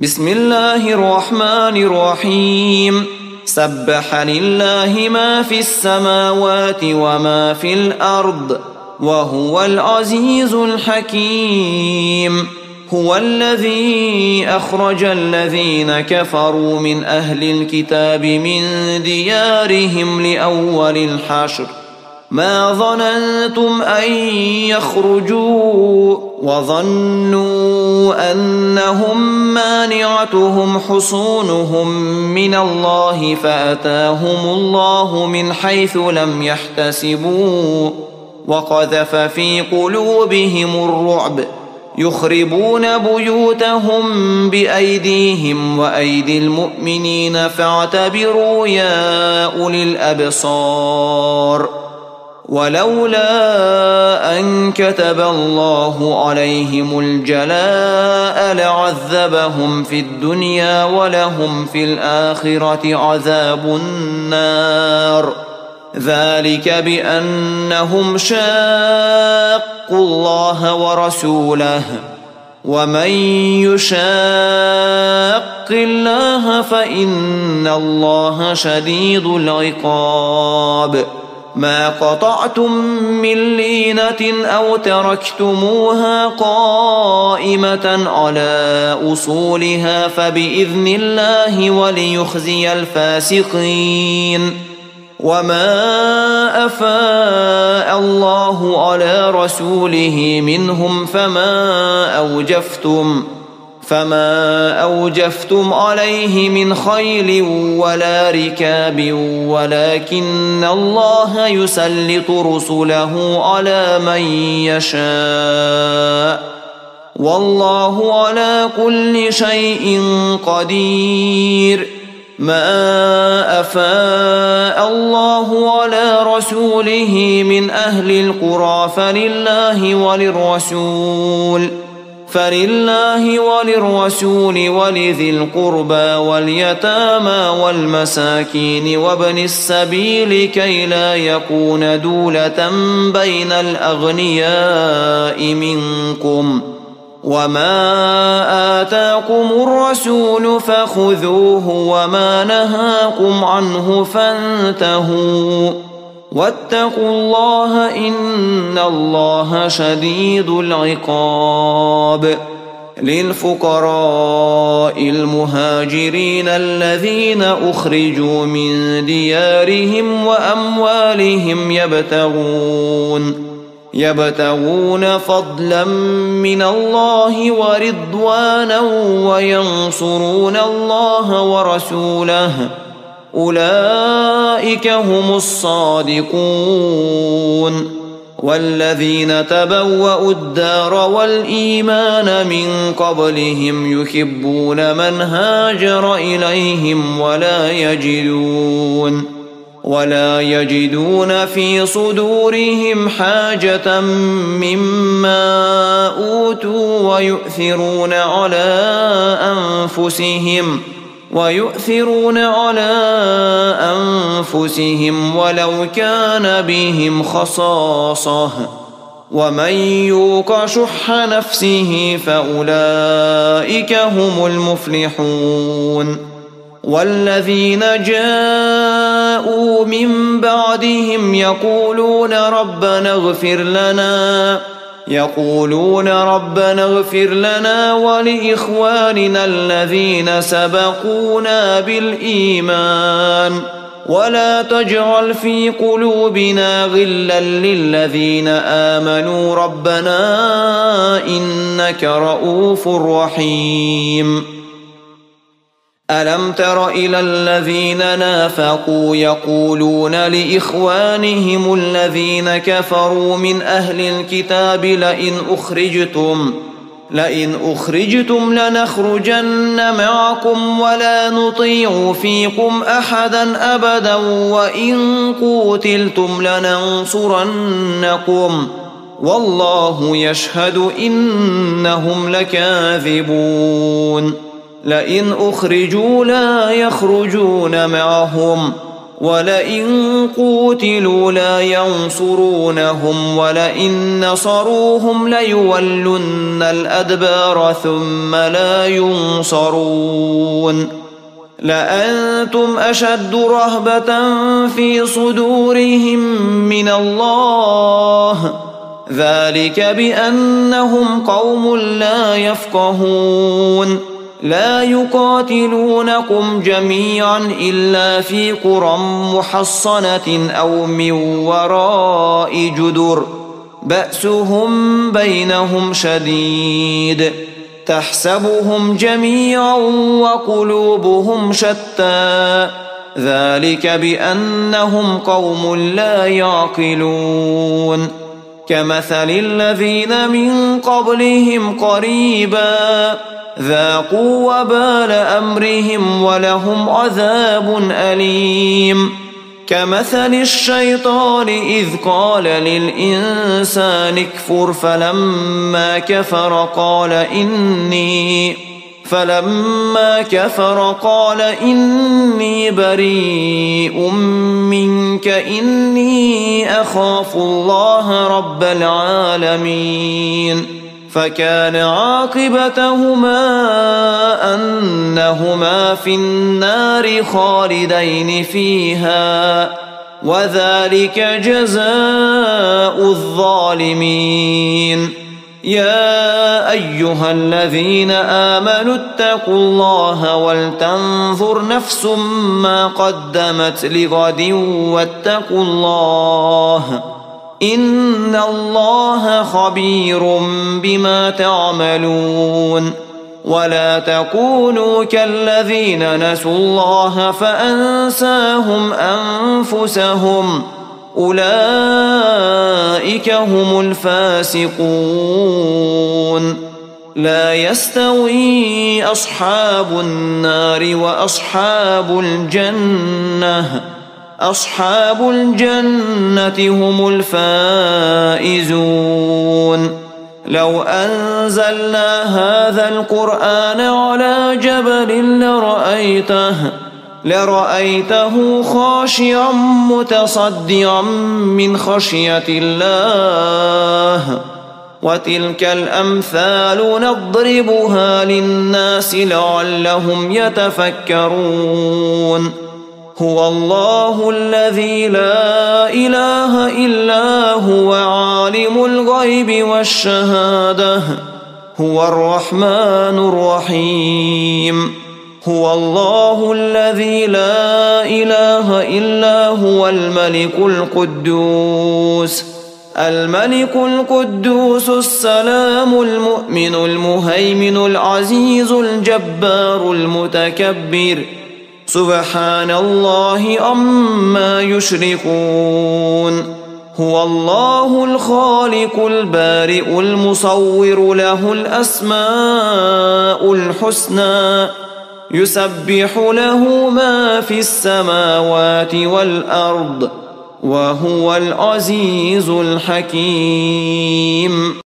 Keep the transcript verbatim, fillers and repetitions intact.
بسم الله الرحمن الرحيم سبح لله ما في السماوات وما في الأرض وهو العزيز الحكيم. هو الذي أخرج الذين كفروا من أهل الكتاب من ديارهم لأول الحشر ما ظننتم أن يخرجوا وظنوا أنهم مانعتهم حصونهم من الله فأتاهم الله من حيث لم يحتسبوا وقذف في قلوبهم الرعب يخربون بيوتهم بأيديهم وأيدي المؤمنين فاعتبروا يا أولي الأبصار. ولولا أن كتب الله عليهم الجلاء لعذبهم في الدنيا ولهم في الآخرة عذاب النار ذلك بأنهم شاقوا الله ورسوله ومن يشاق الله فإن الله شديد العقاب. ما قطعتم من لينة أو تركتموها قائمة على أصولها فبإذن الله وليخزي الفاسقين. وما أفاء الله على رسوله منهم فما أوجفتم فما أوجفتم عليه من خيل ولا ركاب ولكن الله يسلط رسله على من يشاء والله على كل شيء قدير. ما أفاء الله على رسوله من أهل القرى فلله وللرسول فلله وللرسول ولذي القربى واليتامى والمساكين وابن السبيل كي لا يكون دولة بين الأغنياء منكم. وما آتاكم الرسول فخذوه وما نهاكم عنه فانتهوا واتقوا الله إن الله شديد العقاب. للفقراء المهاجرين الذين أخرجوا من ديارهم وأموالهم يبتغون يبتغون فضلا من الله ورضوانا وينصرون الله ورسوله أولئك هم الصادقون. والذين تبوأوا الدار والإيمان من قبلهم يحبون من هاجر إليهم ولا يجدون ولا يجدون في صدورهم حاجة مما أوتوا ويؤثرون على أنفسهم ويؤثرون على أنفسهم ولو كان بهم خصاصة ومن يوق شح نفسه فأولئك هم المفلحون. والذين جاءوا من بعدهم يقولون ربنا اغفر لنا يقولون ربنا اغفر لنا ولإخواننا الذين سبقونا بالإيمان ولا تجعل في قلوبنا غلا للذين آمنوا ربنا إنك رؤوف رحيم. ألم تر إلى الذين نافقوا يقولون لإخوانهم الذين كفروا من أهل الكتاب لئن أخرجتم لئن أخرجتم لنخرجن معكم ولا نطيع فيكم أحدا أبدا وإن قوتلتم لننصرنكم والله يشهد إنهم لكاذبون. لئن أخرجوا لا يخرجون معهم ولئن قوتلوا لا ينصرونهم ولئن نصروهم ليولن الأدبار ثم لا ينصرون لأنتم أشد رهبة في صدورهم من الله ذلك بأنهم قوم لا يفقهون لا يقاتلونكم جميعا إلا في قرى محصنة أو من وراء جدر بأسهم بينهم شديد تحسبهم جميعا وقلوبهم شتى ذلك بأنهم قوم لا يعقلون كمثل الذين من قبلهم قريبا ذاقوا وبال أمرهم ولهم عذاب أليم كمثل الشيطان إذ قال للإنسان اكفر فلما كفر قال إني فلما كفر قال إني بريء منك إني أخاف الله رب العالمين فكان عاقبتهما أنهما في النار خالدين فيها وذلك جزاء الظالمين يا أيها الذين آمنوا اتقوا الله ولتنظر نفس ما قدمت لغد واتقوا الله إن الله خبير بما تعملون ولا تكونوا كالذين نسوا الله فأنساهم أنفسهم أولئك هم الفاسقون لا يستوي أصحاب النار وأصحاب الجنة أصحاب الجنة هم الفائزون لو أنزلنا هذا القرآن على جبل لرأيته لرأيته خاشعا متصدعا من خشية الله وتلك الأمثال نضربها للناس لعلهم يتفكرون هو الله الذي لا إله إلا هو عالم الغيب والشهادة هو الرحمن الرحيم هو الله الذي لا إله إلا هو الملك القدوس الملك القدوس السلام المؤمن المهيمن العزيز الجبار المتكبر سبحان الله عما يشركون هو الله الخالق البارئ المصور له الأسماء الحسنى يسبح له ما في السماوات والأرض وهو العزيز الحكيم.